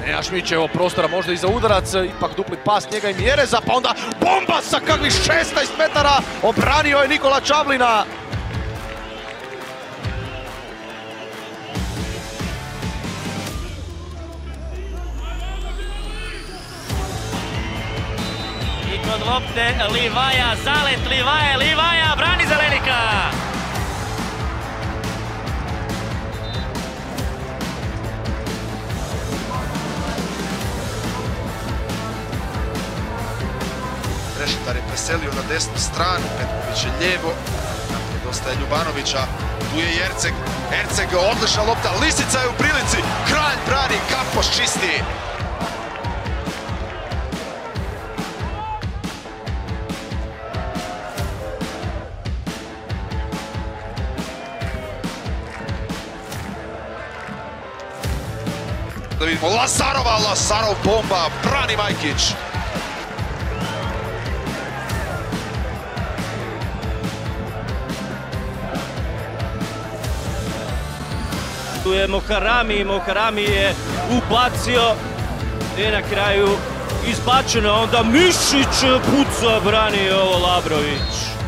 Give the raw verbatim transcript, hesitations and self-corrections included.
Nejašmić, evo prostora možda i za udarac, ipak dupli pas njega i Mjereza, pa onda bomba sa kakvih šesnaest metara, obranio je Nikola Čavlina. I kod lopte Livaja, zalet Livaja, Livaja brani Zelenika. Rešitar je preselio na desnu stranu, Petković je lijevo, nedostaje Ljubanovića, tu je Erceg, Erceg odlična lopta, Lisica je u prilici, Kralj brani, Kapoš čisti. Da vidimo Lazarova, Lazarov bomba, brani Majkić. Tu je Moharami, Moharami je ubacio i na kraju izbačeno, onda Mišić puca, brani ovo Labrović.